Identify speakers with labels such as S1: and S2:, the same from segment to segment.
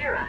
S1: Kira.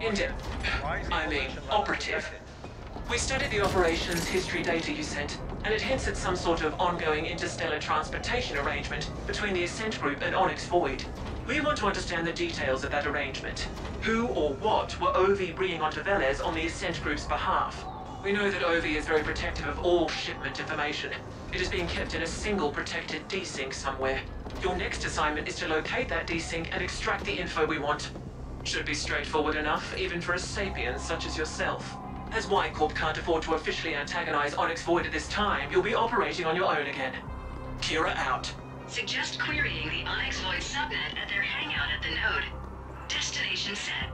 S2: Operative. We studied the operations history data you sent, and it hints at some sort of ongoing interstellar transportation arrangement between the Ascent Group and Onyx Void. We want to understand the details of that arrangement. Who or what were Ovi bringing onto Velez on the Ascent Group's behalf? We know that Ovi is very protective of all shipment information. It is being kept in a single protected desync somewhere. Your next assignment is to locate that desync and extract the info we want. Should be straightforward enough, even for a sapien such as yourself. As Y-Corp can't afford to officially antagonize Onyx Void at this time, you'll be operating on your own again. Kira out.
S1: Suggest querying the Onyx Void subnet at their hangout at the node. Destination set.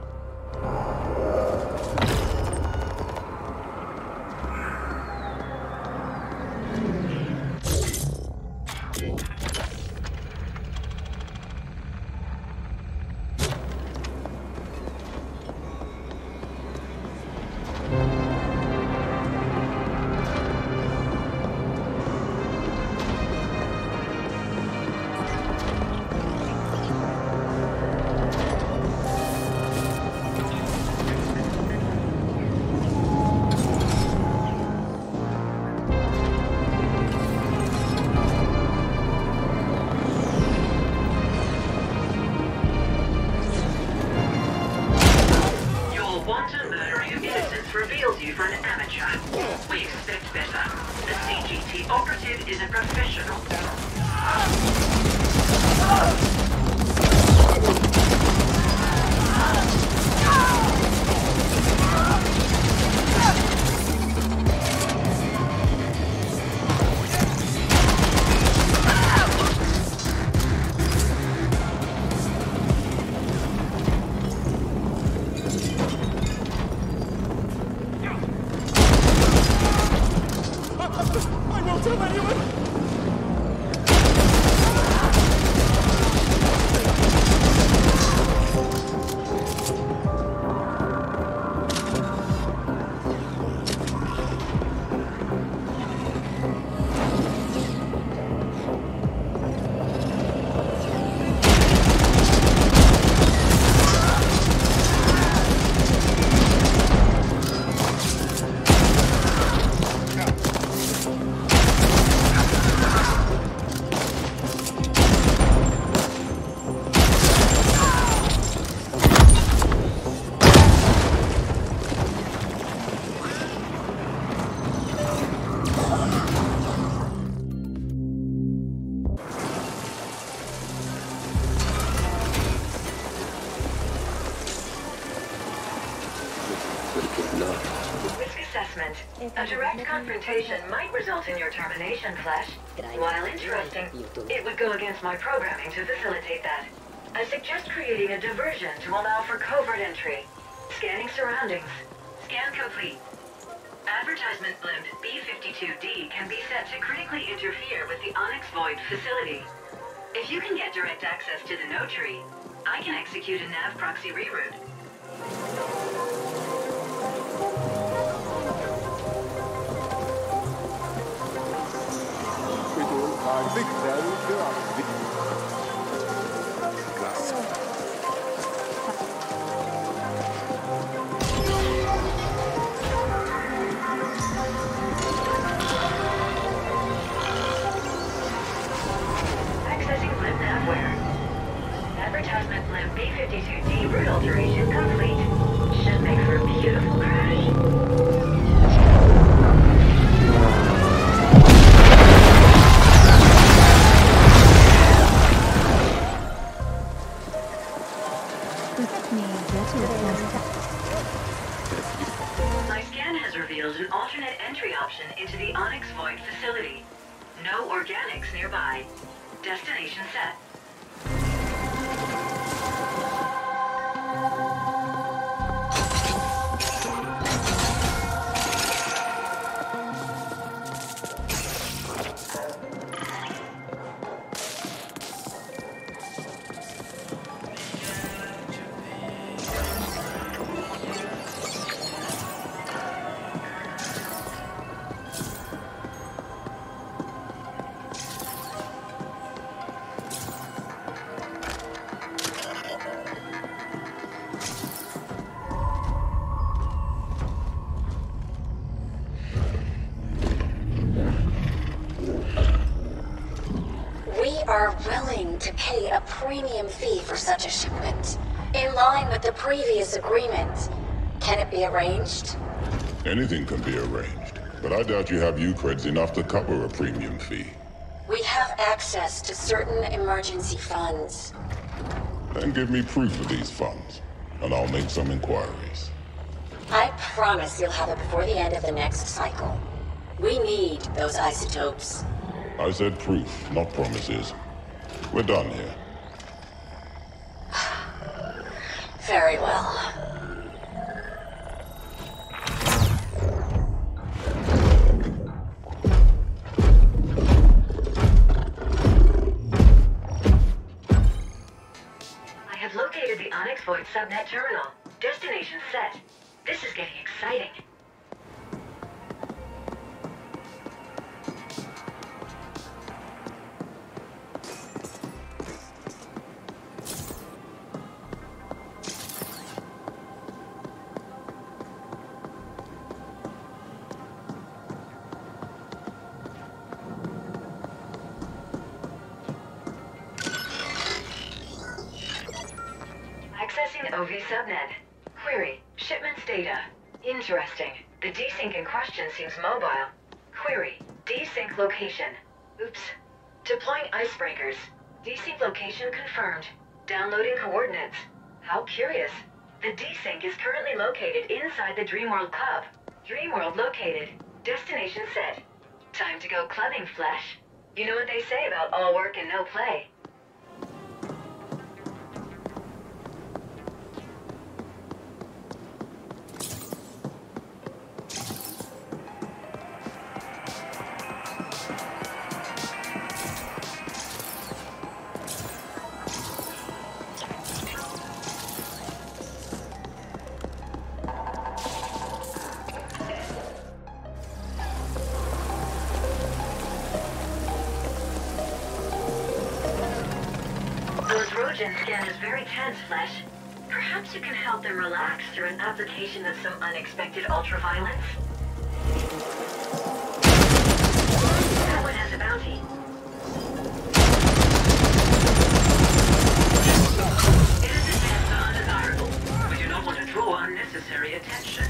S1: Reveals you for an amateur. We expect better. The CGT operative is a professional. A direct confrontation might result in your termination, Flash. While interesting, it would go against my programming to facilitate that. I suggest creating a diversion to allow for covert entry. Scanning surroundings. Scan complete. Advertisement blimp B-52D can be set to critically interfere with the Onyx Void facility. If you can get direct access to the node tree, I can execute a nav proxy reroute. Accessing blimp navware. Advertisement blimp B-52D route alteration complete. Should make for a beautiful crash. My scan has revealed an alternate entry option into the Onyx Void facility. No organics nearby. Destination set.
S3: are willing to pay a premium fee for such a shipment, in line with the previous agreement. Can it be arranged?
S4: Anything can be arranged, but I doubt you have Ucreds enough to cover a premium fee.
S3: We have access to certain emergency funds.
S4: Then give me proof of these funds, and I'll make some inquiries.
S3: I promise you'll have it before the end of the next cycle. We need those isotopes.
S4: I said proof, not promises. We're done here.
S3: Very well.
S1: I have located the Onyx Void subnet terminal. Destination set. This is getting exciting. Accessing OV subnet. Query. Shipments data. Interesting. The desync in question seems mobile. Query. Desync location. Oops. Deploying icebreakers. Desync location confirmed. Downloading coordinates. How curious. The desync is currently located inside the Dreamworld Club. Dreamworld located. Destination set. Time to go clubbing, Flesh. You know what they say about all work and no play. Rogen scan is very tense, Flesh. Perhaps you can help them relax through an application of some unexpected ultraviolence? That one has a bounty. It is intense and undesirable. We do not want to draw unnecessary attention.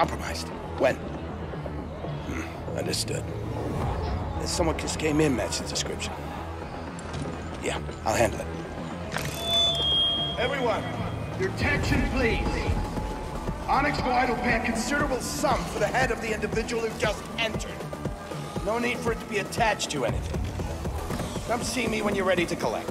S5: compromised. When? Understood. Someone just came in, matched the description. Yeah, I'll handle it. Everyone, your attention, please. Onyx Void will pay a considerable sum for the head of the individual who just entered. No need for it to be attached to anything. Come see me when you're ready to collect.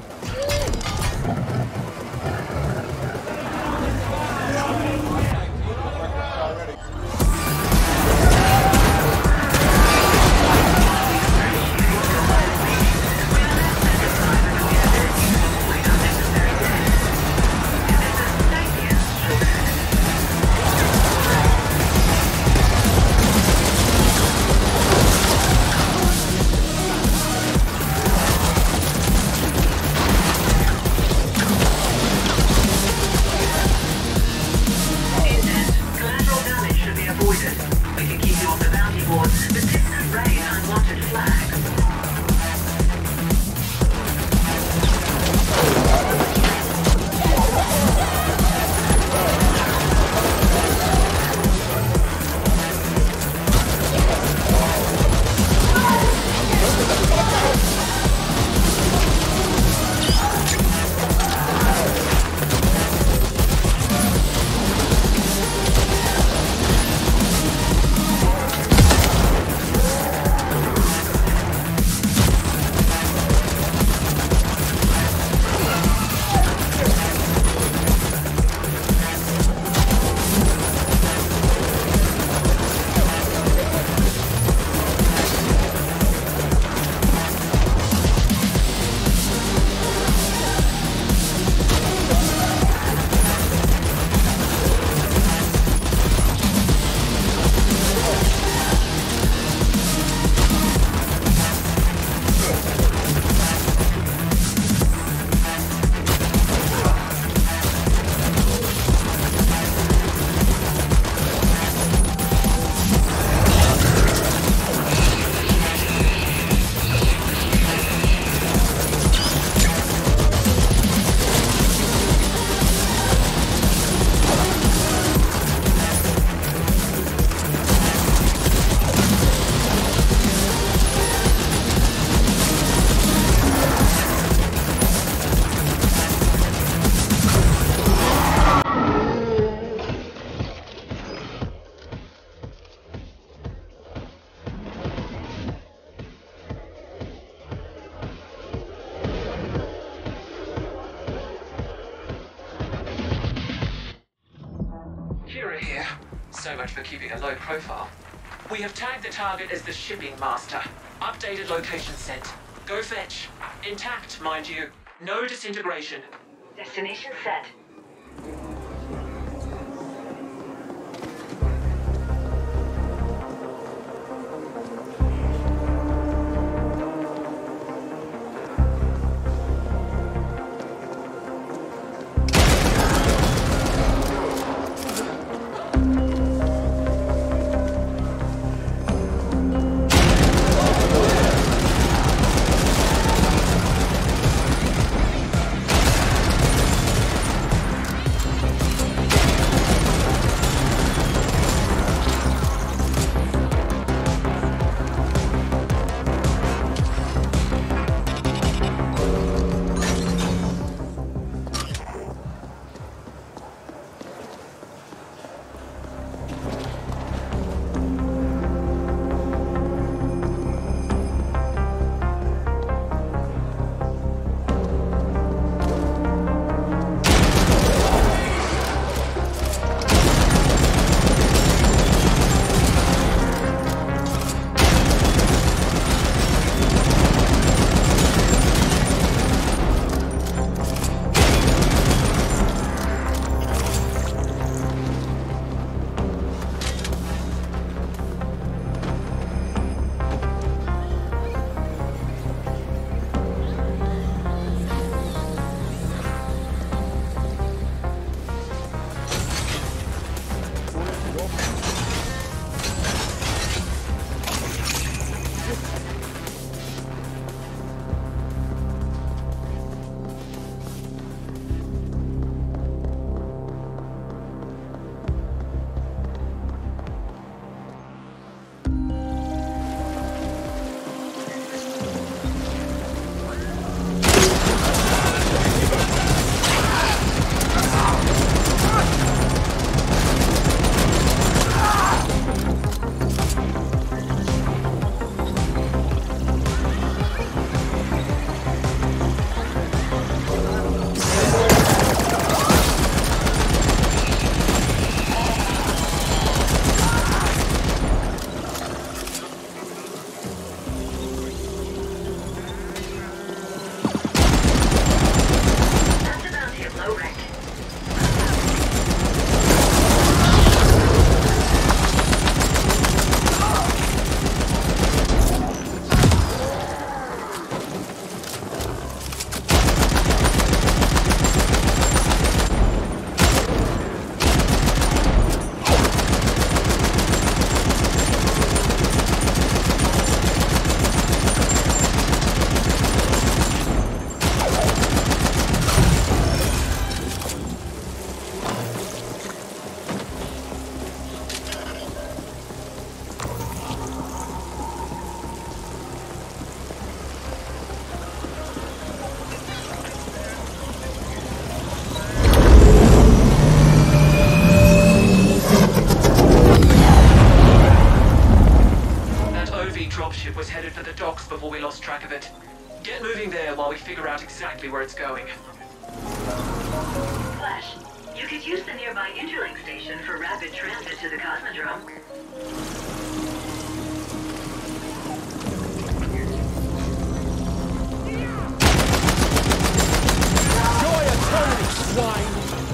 S2: So much for keeping a low profile. We have tagged the target as the Shipping Master. Updated location sent. Go fetch. Intact, mind you. No disintegration.
S1: Destination set.
S2: back of it. Get moving there while we figure out exactly where it's going.
S1: Flash, you could use the nearby Interlink station for rapid transit to the Cosmodrome.
S6: Enjoy eternity, swine!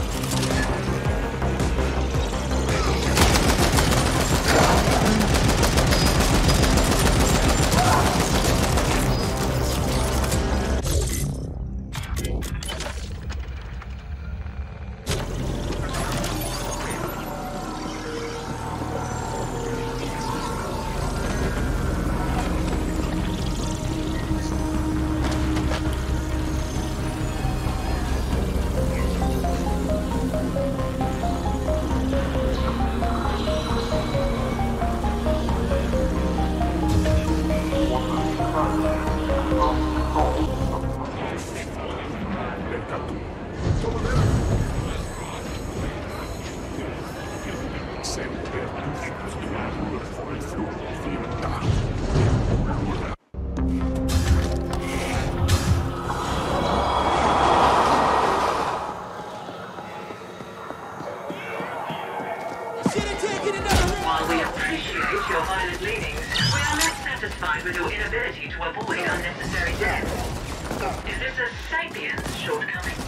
S1: While we appreciate your violent leanings, we are not satisfied with your inability to avoid unnecessary death. Is this a sapiens shortcoming?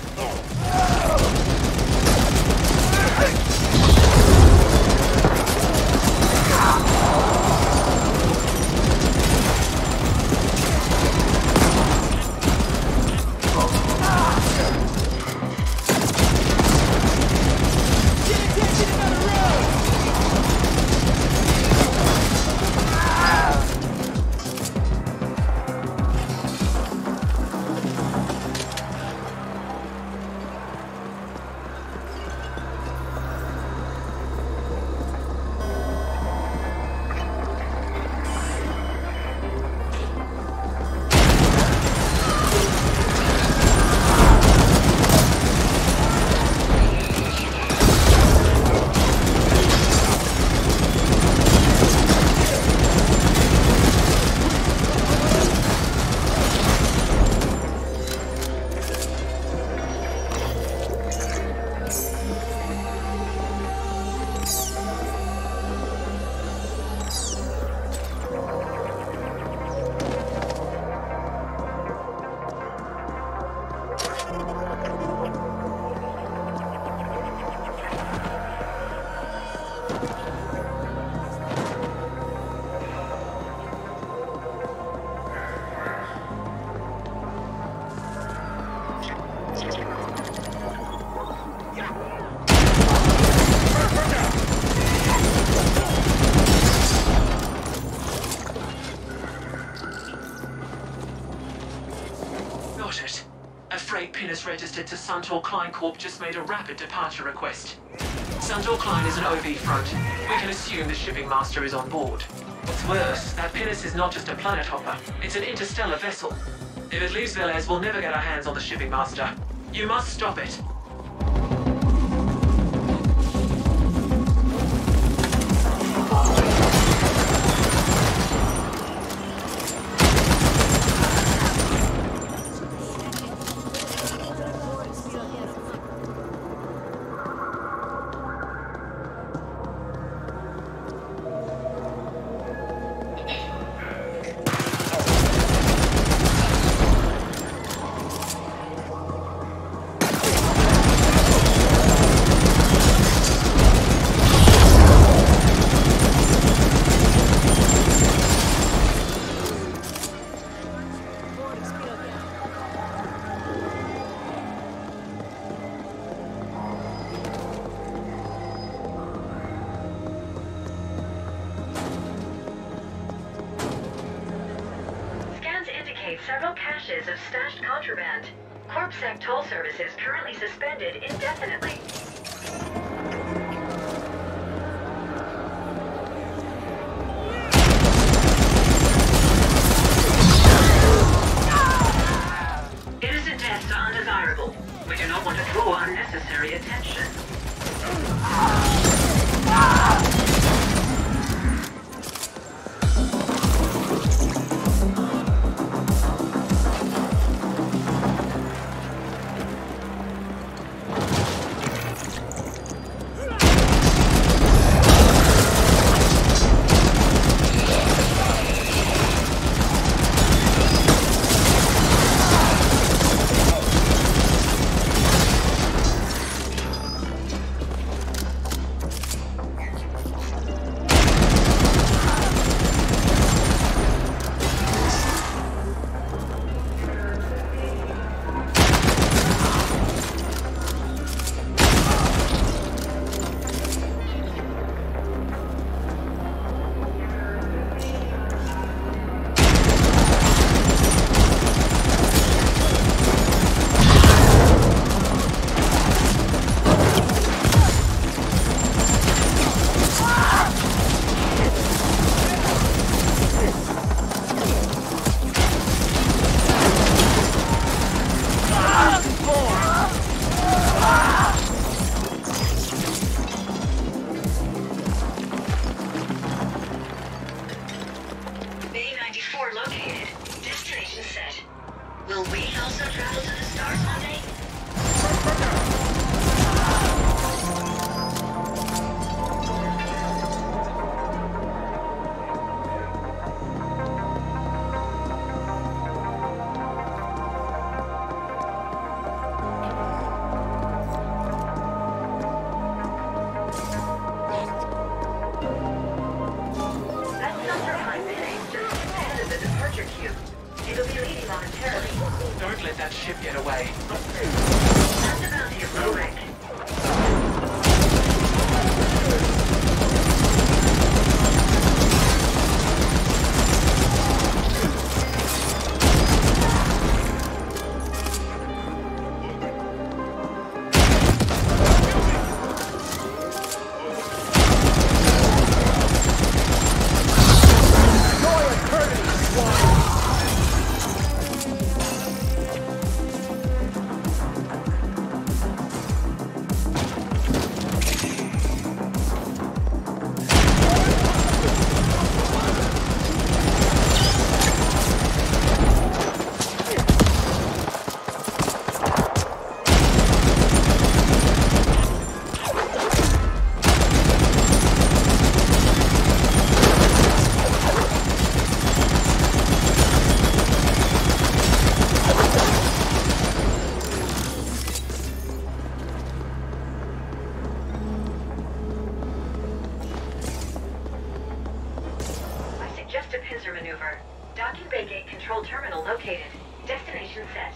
S2: Got it. A freight pinnace registered to Suntor Klein Corp just made a rapid departure request. Suntor Klein is an OV front. We can assume the shipping master is on board. What's worse, that pinnace is not just a planet hopper. It's an interstellar vessel. If it leaves Velez, we'll never get our hands on the shipping master. You must stop it.
S1: Several caches of stashed contraband. CorpSec toll services currently suspended indefinitely. Innocent deaths are undesirable. We do not want to draw unnecessary attention.
S2: that ship get away.
S1: That's a bounty of low rank. Just a pincer maneuver. Docking Bay Gate control terminal located. Destination set.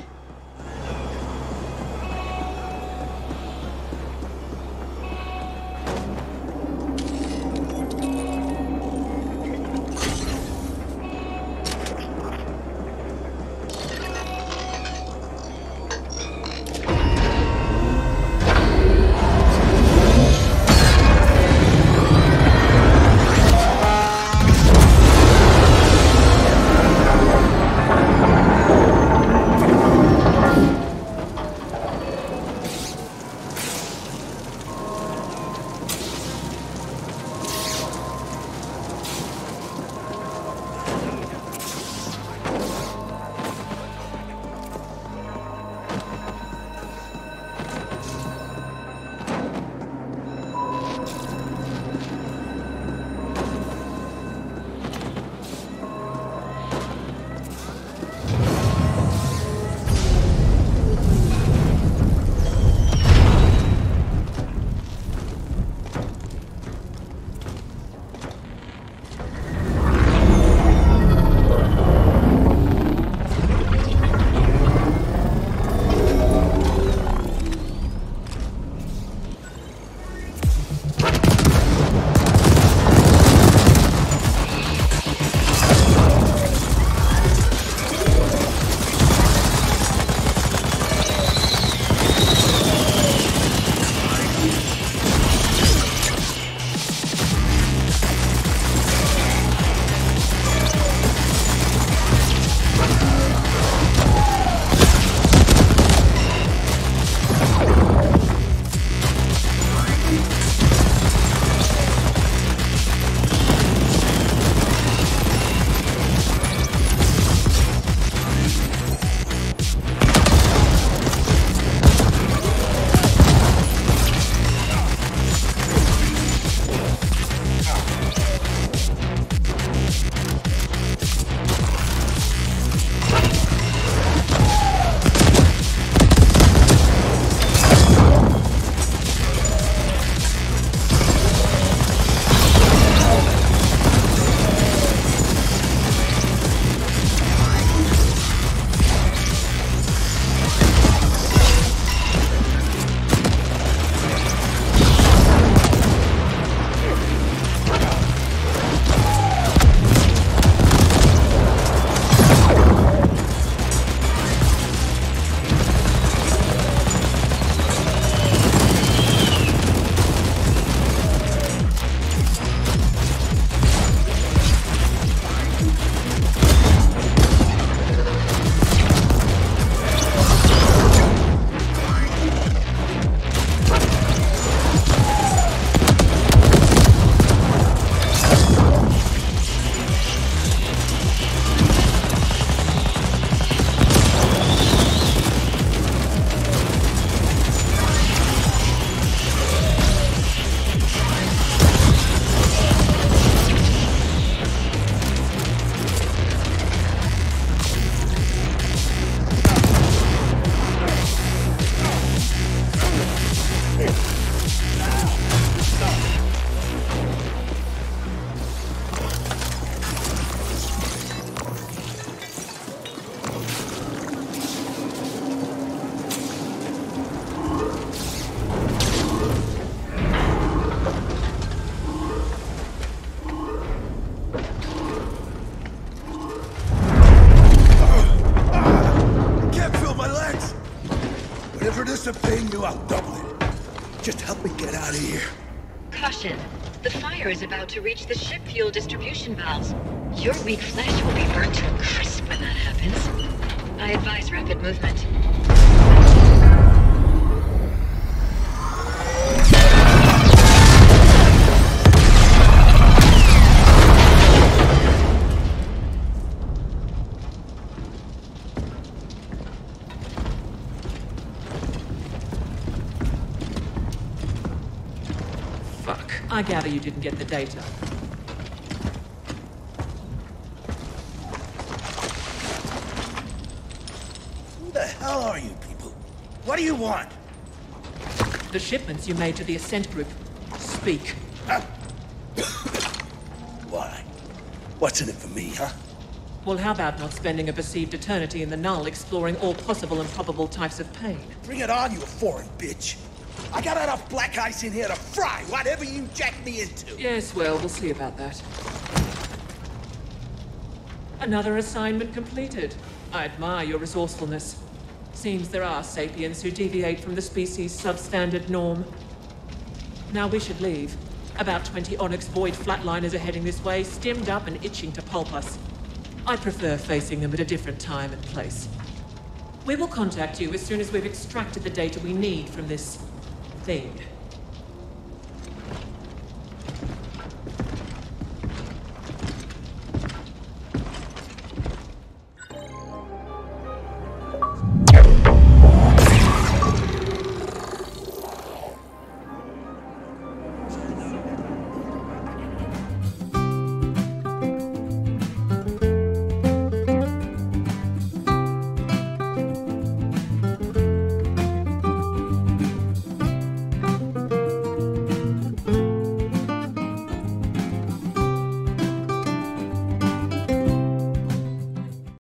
S5: If it is to paying you, I'll double it. Just help me get out of here.
S1: Caution. The fire is about to reach the ship fuel distribution valves. Your weak flesh will be burnt to a crisp when that happens. I advise rapid movement.
S2: I gather you didn't get the data.
S5: Who the hell are you people? What do you want?
S2: The shipments you made to the Ascent Group. Speak.
S5: Why? What's in it for me, huh?
S2: Well, how about not spending a perceived eternity in the Null exploring all possible and probable types of pain?
S5: Bring it on, you foreign bitch. I got enough black ice in here to fry whatever you jack me into.
S2: Yes, well, we'll see about that. Another assignment completed. I admire your resourcefulness. Seems there are sapiens who deviate from the species' substandard norm. Now we should leave. About 20 Onyx Void flatliners are heading this way, stimmed up and itching to pulp us. I prefer facing them at a different time and place. We will contact you as soon as we've extracted the data we need from this thing.